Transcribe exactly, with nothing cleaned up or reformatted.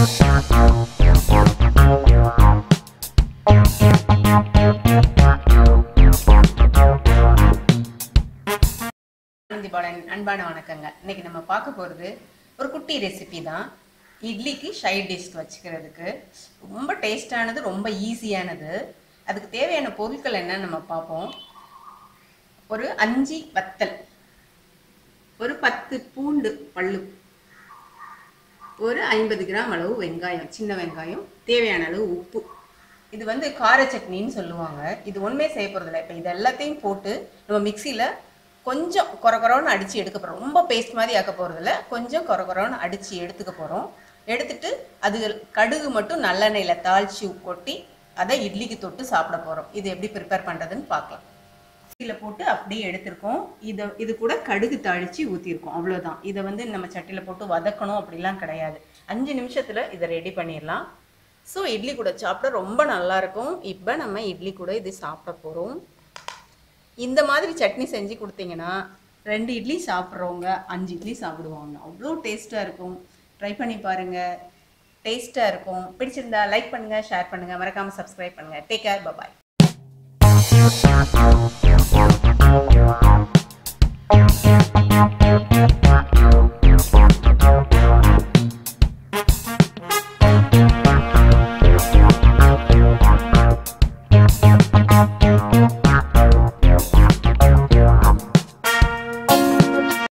அன்பான வணக்கங்க. இன்னைக்கு நம்ம பார்க்க போகிறது ஒரு குட்டி ரெசிபி தான். இட்லிக்கு சைட் டிஷ் வச்சுக்கிறதுக்கு ரொம்ப டேஸ்டானது, ரொம்ப ஈஸியானது. அதுக்கு தேவையான பொருட்கள் என்னன்னு நம்ம பார்ப்போம். ஒரு அஞ்சு வத்தல், ஒரு பத்து பூண்டு பல்லு, ஒரு ஐம்பது கிராம் அளவு வெங்காயம், சின்ன வெங்காயம், தேவையான அளவு உப்பு. இது வந்து கார சட்னின்னு சொல்லுவாங்க. இது ஒன்றுமே செய்ய போகிறதில்ல. இப்போ இது எல்லாத்தையும் போட்டு நம்ம மிக்சியில் கொஞ்சம் கொர கொரன்னு அடித்து எடுக்க போகிறோம். ரொம்ப பேஸ்ட் மாதிரி ஆக்க போகிறதில்ல, கொஞ்சம் கொர கொரன்னு அடித்து எடுத்துக்க போகிறோம். எடுத்துட்டு அது கடுகு மட்டும் நல்லெண்ணெயில் தாளித்து கொட்டி அதை இட்லிக்கு தொட்டு சாப்பிட போகிறோம். இது எப்படி ப்ரிப்பேர் பண்ணுறதுன்னு பார்க்கலாம். இதில் போட்டு அப்படியே எடுத்துருக்கோம். இதை இது கூட கடுகு தாளித்து ஊற்றிருக்கோம், அவ்வளோதான். இதை வந்து நம்ம சட்டியில் போட்டு வதக்கணும் அப்படிலாம் கிடையாது. அஞ்சு நிமிஷத்தில் இதை ரெடி பண்ணிடலாம். ஸோ இட்லி கூட சாப்பிட ரொம்ப நல்லாயிருக்கும். இப்போ நம்ம இட்லி கூட இது சாப்பிட போகிறோம். இந்த மாதிரி சட்னி செஞ்சு கொடுத்தீங்கன்னா ரெண்டு இட்லி சாப்பிட்றவங்க அஞ்சு இட்லி சாப்பிடுவாங்க. அவ்வளோ டேஸ்ட்டாக இருக்கும். ட்ரை பண்ணி பாருங்கள், டேஸ்ட்டாக இருக்கும். பிடிச்சிருந்தா லைக் பண்ணுங்கள், ஷேர் பண்ணுங்கள், மறக்காமல் சப்ஸ்கிரைப் பண்ணுங்கள். டேக் கேர், பாய்.